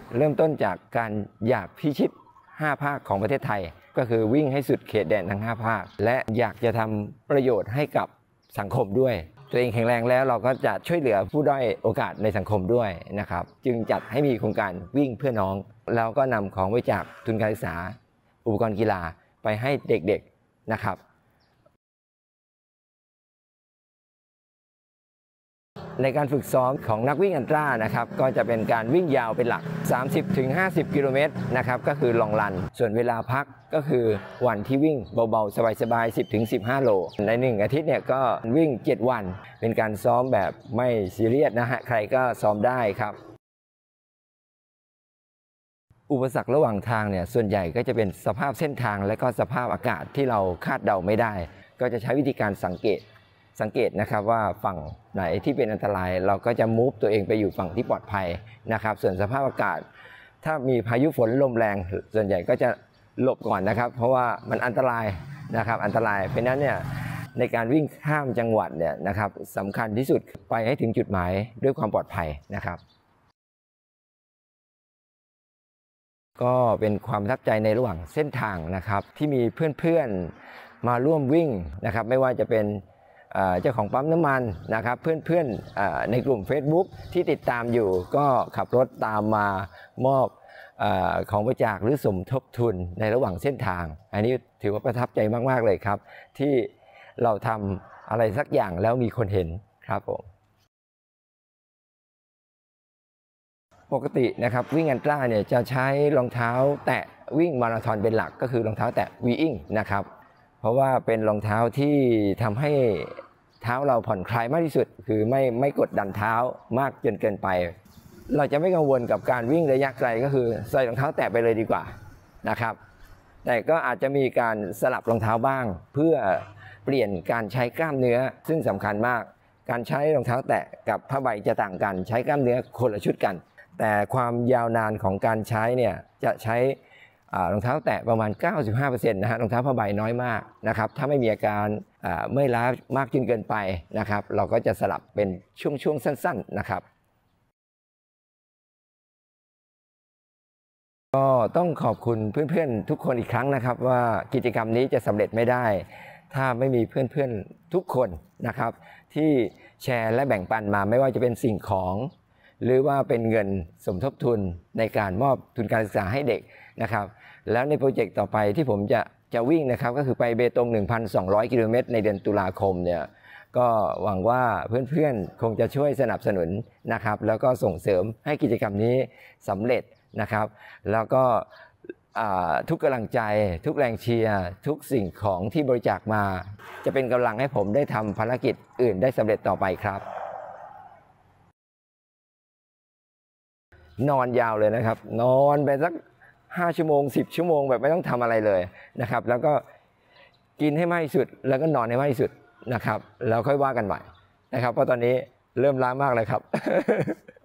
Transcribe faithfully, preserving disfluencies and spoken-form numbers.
เริ่มต้นจากการอยากพิชิตห้าภาคของประเทศไทยก็คือวิ่งให้สุดเขตแดนทั้งห้าภาคและอยากจะทำประโยชน์ให้กับสังคมด้วยตัวเองแข็งแรงแล้วเราก็จะช่วยเหลือผู้ด้อยโอกาสในสังคมด้วยนะครับจึงจัดให้มีโครงการวิ่งเพื่อน้องแล้วก็นำของบริจาคทุนการศึกษาอุปกรณ์กีฬาไปให้เด็กๆนะครับในการฝึกซ้อมของนักวิ่งอัลตร้านะครับก็จะเป็นการวิ่งยาวเป็นหลัก สามสิบถึงห้าสิบ กิโลเมตรนะครับก็คือลองรันส่วนเวลาพักก็คือวันที่วิ่งเบาๆสบายๆ สิบถึงสิบห้า โลในหนึ่งอาทิตย์เนี่ยก็วิ่งเจ็ดวันเป็นการซ้อมแบบไม่ซีเรียสนะฮะใครก็ซ้อมได้ครับอุปสรรคระหว่างทางเนี่ยส่วนใหญ่ก็จะเป็นสภาพเส้นทางและก็สภาพอากาศที่เราคาดเดาไม่ได้ก็จะใช้วิธีการสังเกตสังเกตนะครับว่าฝั่งไหนที่เป็นอันตรายเราก็จะมูฟตัวเองไปอยู่ฝั่งที่ปลอดภัยนะครับส่วนสภาพอากาศถ้ามีพายุฝนลมแรงส่วนใหญ่ก็จะหลบก่อนนะครับเพราะว่ามันอันตรายนะครับอันตรายเพราะนั้นเนี่ยในการวิ่งข้ามจังหวัดเนี่ยนะครับสำคัญที่สุดไปให้ถึงจุดหมายด้วยความปลอดภัยนะครับก็เป็นความประทับใจในระหว่างเส้นทางนะครับที่มีเพื่อนๆมาร่วมวิ่งนะครับไม่ว่าจะเป็นเจ้าของปั๊มน้ำมันนะครับเพื่อนๆในกลุ่ม Facebook ที่ติดตามอยู่ก็ขับรถตามมามอบของบริจาคหรือสมทบทุนในระหว่างเส้นทางอันนี้ถือว่าประทับใจมากๆเลยครับที่เราทำอะไรสักอย่างแล้วมีคนเห็นครับผมปกตินะครับวิ่งอัลตร้าเนี่ยจะใช้รองเท้าแตะวิ่งมาราธอนเป็นหลักก็คือรองเท้าแตะวีอิงนะครับเพราะว่าเป็นรองเท้าที่ทำให้เท้าเราผ่อนคลายมากที่สุดคือไม่ไม่กดดันเท้ามากจนเกินไปเราจะไม่กังวลกับการวิ่งระยะไกลก็คือใส่รองเท้าแตะไปเลยดีกว่านะครับแต่ก็อาจจะมีการสลับรองเท้าบ้างเพื่อเปลี่ยนการใช้กล้ามเนื้อซึ่งสำคัญมากการใช้รองเท้าแตะกับผ้าใบจะต่างกันใช้กล้ามเนื้อคนละชุดกันแต่ความยาวนานของการใช้เนี่ยจะใช้รองเท้าแตะประมาณ เก้าสิบห้าเปอร์เซ็นต์ นะฮะรองเท้าผ้าใบน้อยมากนะครับถ้าไม่มีอาการเมื่อยล้ามากจนเกินไปนะครับเราก็จะสลับเป็นช่วงๆสั้นๆนะครับก็ต้องขอบคุณเพื่อนๆทุกคนอีกครั้งนะครับว่ากิจกรรมนี้จะสำเร็จไม่ได้ถ้าไม่มีเพื่อนๆทุกคนนะครับที่แชร์และแบ่งปันมาไม่ว่าจะเป็นสิ่งของหรือว่าเป็นเงินสมทบทุนในการมอบทุนการศึกษาให้เด็กนะครับแล้วในโปรเจกต์ต่อไปที่ผมจะจะวิ่งนะครับก็คือไปเบตง หนึ่งพันสองร้อย กิโลเมตรในเดือนตุลาคมเนี่ยก็หวังว่าเพื่อนๆคงจะช่วยสนับสนุนนะครับแล้วก็ส่งเสริมให้กิจกรรมนี้สำเร็จนะครับแล้วก็ทุกกำลังใจทุกแรงเชียร์ทุกสิ่งของที่บริจาคมาจะเป็นกำลังให้ผมได้ทำภารกิจอื่นได้สำเร็จต่อไปครับนอนยาวเลยนะครับนอนไปสักห้าชั่วโมงสิบชั่วโมงแบบไม่ต้องทำอะไรเลยนะครับแล้วก็กินให้มากที่สุดแล้วก็นอนให้มากที่สุดนะครับแล้วค่อยว่ากันใหม่นะครับเพราะตอนนี้เริ่มล้ามากเลยครับ